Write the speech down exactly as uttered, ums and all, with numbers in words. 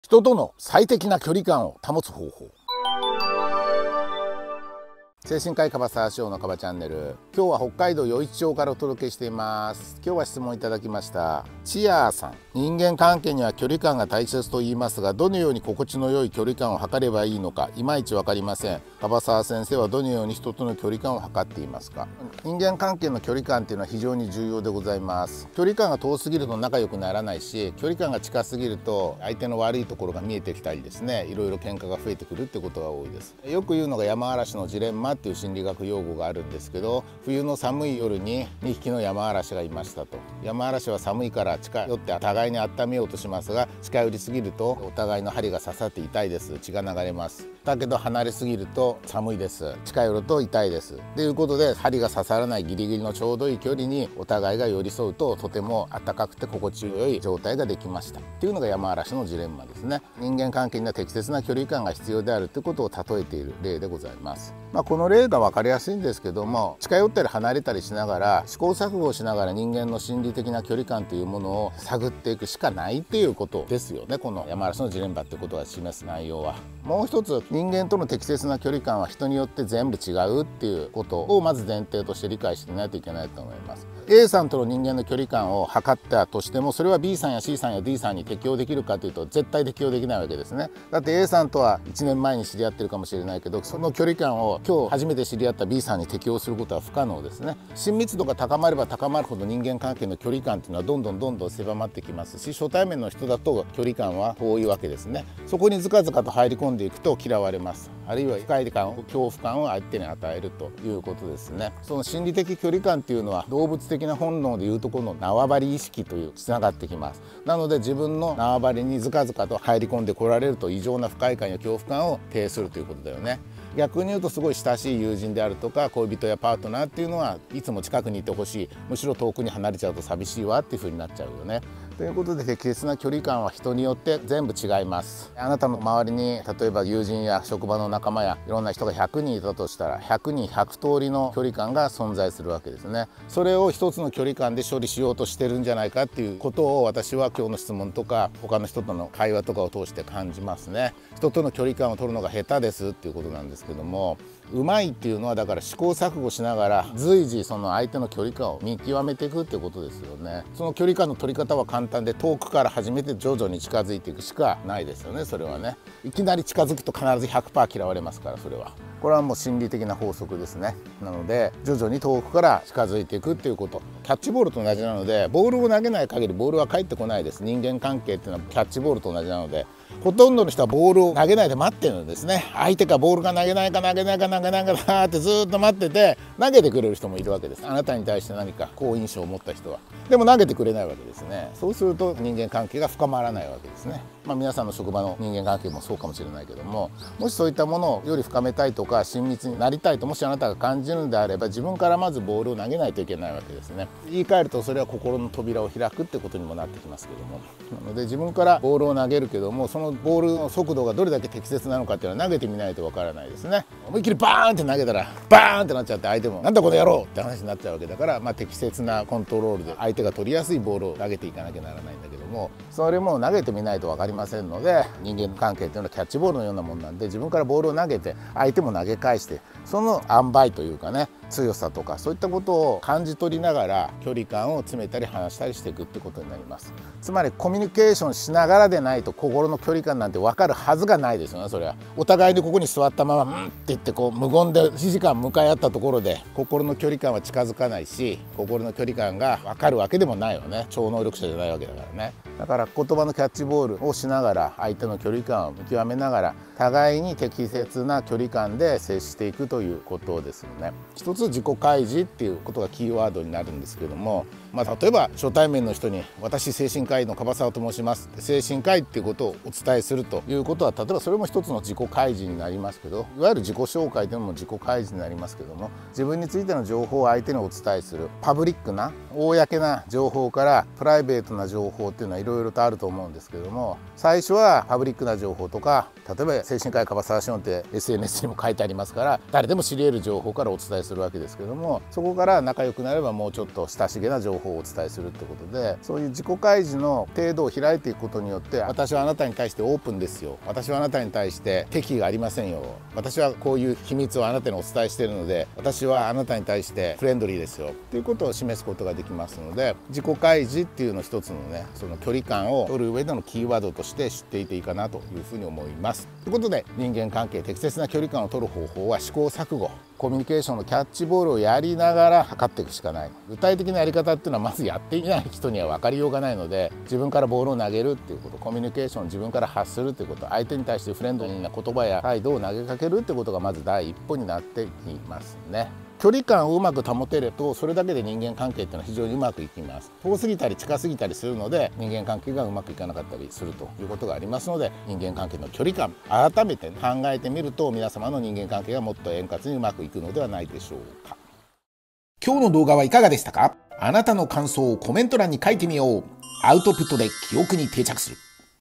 人との最適な距離感を保つ方法。精神科医樺沢翔の樺チャンネル。今日は北海道余市町からお届けしています。今日は質問いただきました。チアーさん。人間関係には距離感が大切と言いますが、どのように心地の良い距離感を測ればいいのかいまいち分かりません。樺沢先生はどのように人との距離感を測っていますか？人間関係の距離感っていうのは非常に重要でございます。距離感が遠すぎると仲良くならないし、距離感が近すぎると相手の悪いところが見えてきたりですね、いろいろ喧嘩が増えてくるってことが多いです。よく言うのが山嵐のジレンマっていう心理学用語があるんですけど、冬の寒い夜ににひきの山嵐がいましたと。山嵐は寒いから近寄って互いに温めようとしますが、近寄りすぎるとお互いの針が刺さって痛いです。血が流れます。だけど離れすぎると寒いです。近寄ると痛いです。ということで、針が刺さらないギリギリのちょうどいい距離にお互いが寄り添うと、とても暖かくて心地よい状態ができましたっていうのが山嵐のジレンマですね。人間関係には適切な距離感が必要であるということを例えている例でございます。まあ、この例が分かりやすいんですけども、近寄ったり離れたりしながら試行錯誤をしながら人間の心理的な距離感というものを探っていくしかないっていうことですよね。この山嵐のジレンマってことが示す内容は。もう一つ、人間との適切な距離感は人によって全部違うっていうことをまず前提として理解していないといけないと思います。A さんとの人間の距離感を測ったとしても、それは B さんや C さんや D さんに適用できるかというと絶対適用できないわけですね。だって A さんとはいちねんまえに知り合ってるかもしれないけど、その距離感を今日初めて知り合った B さんに適用することは不可能ですね。親密度が高まれば高まるほど人間関係の距離感っていうのはどんどんどんどん狭まってきますし、初対面の人だと距離感は遠いわけですね。そこにずかずかと入り込んでいくと嫌われます。あるいは不快感、恐怖感を相手に与えるということですね。その心理的距離感っていうのは動物的な本能でいうところの縄張り意識というつながってきます。なので自分の縄張りにずかずかと入り込んでこられると異常な不快感や恐怖感を呈するということだよね。逆に言うと、すごい親しい友人であるとか恋人やパートナーっていうのはいつも近くにいてほしい、むしろ遠くに離れちゃうと寂しいわっていう風になっちゃうよね。ということで、適切な距離感は人によって全部違います。あなたの周りに例えば友人や職場の仲間やいろんな人がひゃくにんいたとしたら、ひゃくにんひゃく通りの距離感が存在するわけですね。それを一つの距離感で処理しようとしてるんじゃないかっていうことを、私は今日の質問とか他の人との会話とかを通して感じますね。人との距離感を取るのが下手ですっていうことなんですけども、うまいっていうのはだから試行錯誤しながら随時その相手の距離感を見極めていくっていうことですよね。その距離感の取り方は簡単で、遠くから始めて徐々に近づいていくしかないですよね。それはね、いきなり近づくと必ず ひゃくパーセント 嫌われますから、それはこれはもう心理的な法則ですね。なので徐々に遠くから近づいていくっていうこと。キャッチボールと同じなので、ボールを投げない限りボールは返ってこないです。人間関係っていうのはキャッチボールと同じなので、ほとんどの人はボールを投げないで待ってるんですね。相手がボールが投げないか投げないか投げないかなってずっと待ってて、投げてくれる人もいるわけです。あなたに対して何か好印象を持った人は。でも投げてくれないわけですね。そうすると人間関係が深まらないわけですね。まあ、皆さんの職場の人間関係もそうかもしれないけども、もしそういったものをより深めたいとか親密になりたいともしあなたが感じるのであれば、自分からまずボールを投げないといけないわけですね。言い換えるとそれは心の扉を開くってことにもなってきますけども、なので自分からボールを投げるけども、そのボールの速度がどれだけ適切なのかっていうのは投げてみないとわからないですね。思いっきりバーンって投げたらバーンってなっちゃって、相手もなんだこの野郎って話になっちゃうわけだから、まあ、適切なコントロールで相手が取りやすいボールを投げていかなきゃならないんだけども、それも投げてみないと分かりませんので、人間関係っていうのはキャッチボールのようなもんなんで、自分からボールを投げて相手も投げ返して、その塩梅というかね、強さとかそういったことを感じ取りながら距離感を詰めたり離したりしていくってことになります。つまりコミュニケーションしながらでないと心の距離感なんて分かるはずがないですよね。それはお互いにここに座ったまま「うん」って言ってこう無言でいちじかん向かい合ったところで心の距離感は近づかないし、心の距離感が分かるわけでもないよね。超能力者じゃないわけだからね。だから言葉のキャッチボールをしながら相手の距離感を見極めながら、互いに適切な距離感で接していくということですよね。一つ自己開示っていうことがキーワードになるんですけども、まあ、例えば初対面の人に「私精神科医の樺沢と申します」精神科医っていうことをお伝えするということは、例えばそれも一つの自己開示になりますけど、いわゆる自己紹介でも自己開示になりますけども、自分についての情報を相手にお伝えするパブリックな公な情報からプライベートな情報っていうのはいろいろとあると思うんですけども、最初はパブリックな情報とか、例えば精神科医樺沢シオンって エスエヌエス にも書いてありますから、誰でも知り得る情報からお伝えするわけですけども、そこから仲良くなればもうちょっと親しげな情報をお伝えするってことで、そういう自己開示の程度を開いていくことによって、私はあなたに対してオープンですよ、私はあなたに対して敵意がありませんよ、私はこういう秘密をあなたにお伝えしているので、私はあなたに対してフレンドリーですよっていうことを示すことができますので、自己開示っていうの一つのね、その距離感を取る上でのキーワードとして知っていていいかなというふうに思います。ということで、人間関係適切な距離感を取る方法は試行錯誤、コミュニケーションのキャッチボールをやりながら測っていくしかない。具体的なやり方っていうのはまずやっていない人には分かりようがないので、自分からボールを投げるっていうこと、コミュニケーションを自分から発するっていうこと、相手に対してフレンドリーな言葉や態度を投げかけるってことがまず第一歩になってきますね。距離感をうまく保てると、それだけで人間関係っていうのは非常にうまくいきます。遠すぎたり近すぎたりするので、人間関係がうまくいかなかったりするということがありますので、人間関係の距離感改めて考えてみると、皆様の人間関係がもっと円滑にうまくいくのではないでしょうか。今日の動画はいかがでしたか？あなたの感想をコメント欄に書いてみよう。アウトプットで記憶に定着する。